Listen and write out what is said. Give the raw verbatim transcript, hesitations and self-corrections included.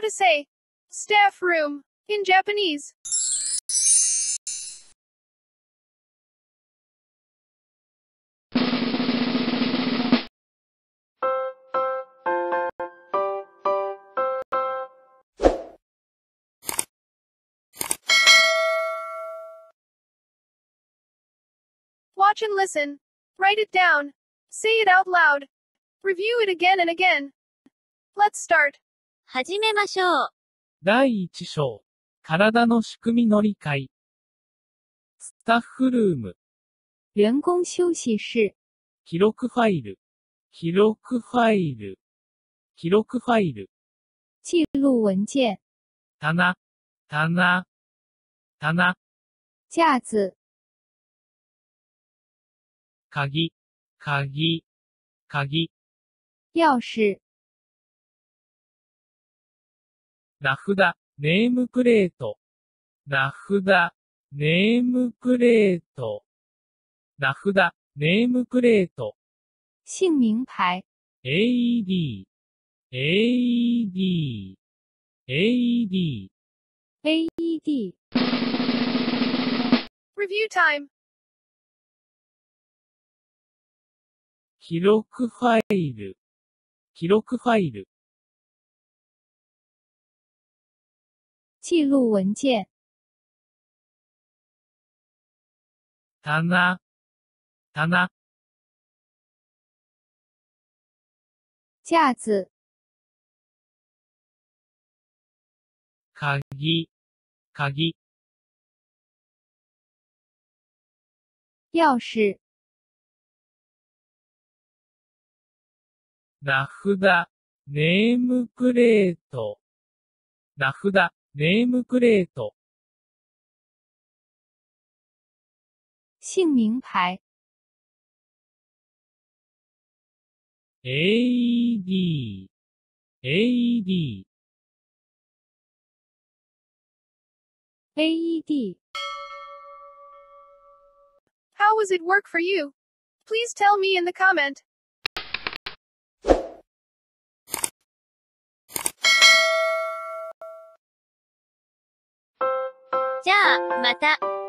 How to say staff room in Japanese. Watch and listen. Write it down. Say it out loud. Review it again and again. Let's start. 始めましょう。 だいいち章。体の仕組みの理解。スタッフルーム。 员工休息室。 記録ファイル。記録ファイル。記録ファイル。 記录文件。 棚。棚。棚。 架子。 鍵。鍵。鍵。 钥匙。 名札。ネームプレート。名札。ネームプレート。名札。ネームプレート。 姓名牌。 エーイーディー。エーイーディー。エーイーディー。 エーイーディー。 Review time. 記録ファイル。記録ファイル。 記录文件。 棚。棚。 架子。 鍵。鍵。 钥匙。 名札。ネームプレート。名札。ネームプレート。 姓名牌。 エーイーディー。エーイーディー。 エーイーディー。 How was it work for you? Please tell me in the comment. じゃあ、また。